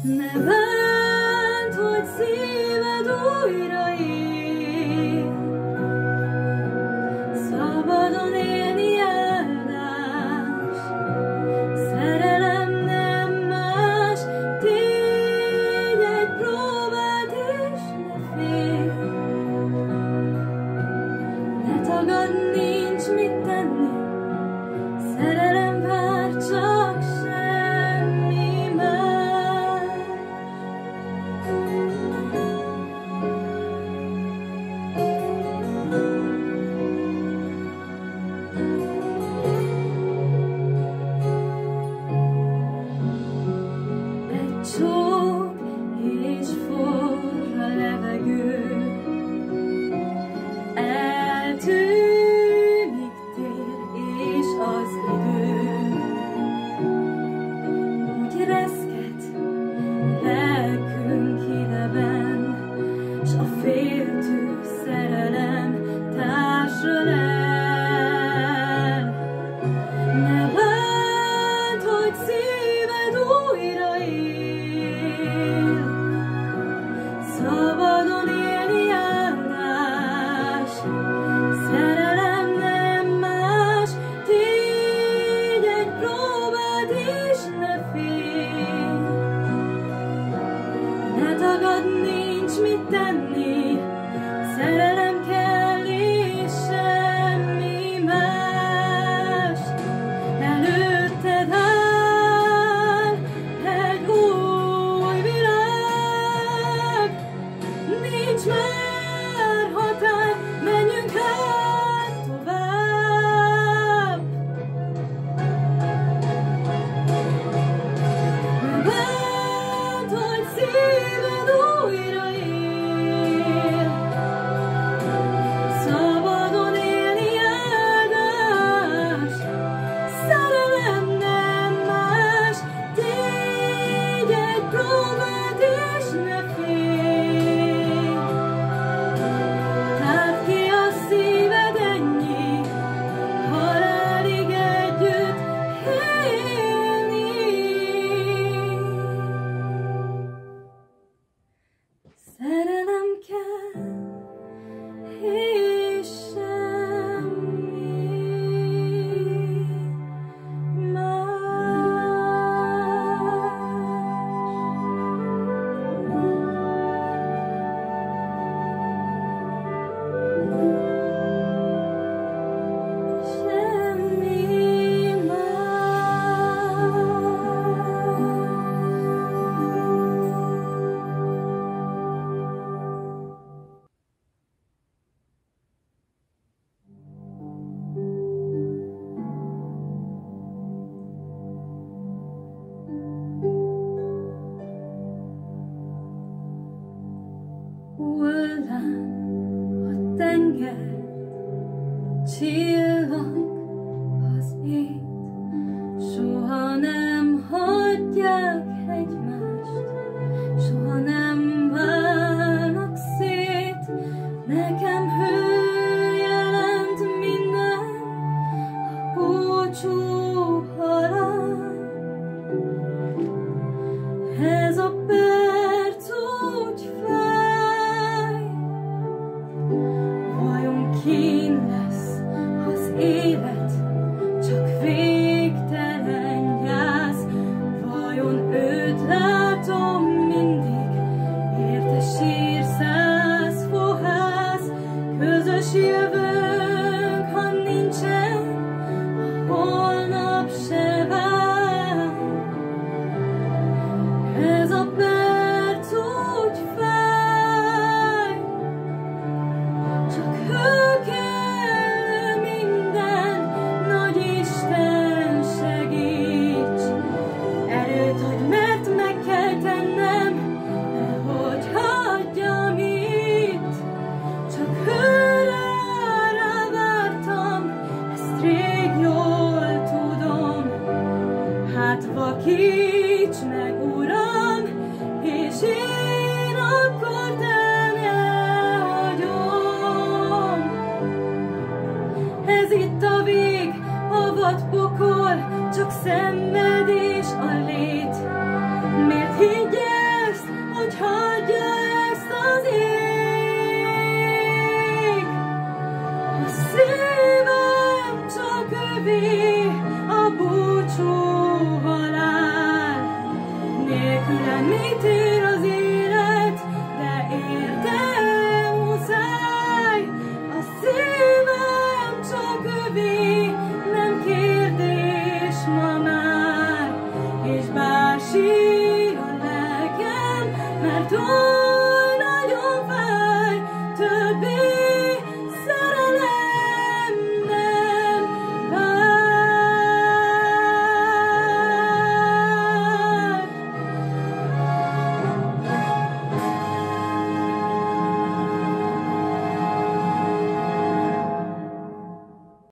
Ne bánt, hogy szíved újra él, szabadon élni áldás, szerelem nem más, tégy egy próbát és ne félj. Ne tagadd, nincs mit tenni, szerelem vár, csak semmi más. Egy csók és forr a levegő, eltűnik tér és az idő. Úgy reszket lelkünk hideben, s a féltő szerelem társad el. Ne bánt, hogy szíved újra él, szabadon élni áldás, szerelem nem más, tégy egy próbát és ne félj. Ne tagadd, nincs mit tenni, szerelem kell és semmi más. Előtted áll egy új világ, nincs már határ, menjünk hát tovább. Ne bánt, hogy szíved újra él, szabadon élni áldás, szerelem nem más, tégy egy próbát és ne félj. Tárd ki a szíved, ennyi, halálig együtt élni. Szerelem kell és semmi más. Semmi Hullám a tenger, csillag az ég, soha nem hagyják egymást, soha nem válnak szét. Nekem hő jelent minden, a búcsú halál. Ez a perc úgy fáj, vajon kín lesz az élet, csak végtelen gyász. Vajon őt látom mindig, érte sír 100 fohász. Közös jövőnk, ha nincsen, a holnap se vár. Ez a perc úgy fáj, csak ő kell minden, nagy Isten segíts. Erőt adj, mert meg kell tennem, nehogy hagyjam itt. Csak őre vártam, ezt rég jól tudom. Hát vakíts meg, Uram, és én akkor te ne hagyom. Ez itt a vég, a vadpokol, csak szenvedés a lét. Miért higgyel mit ér.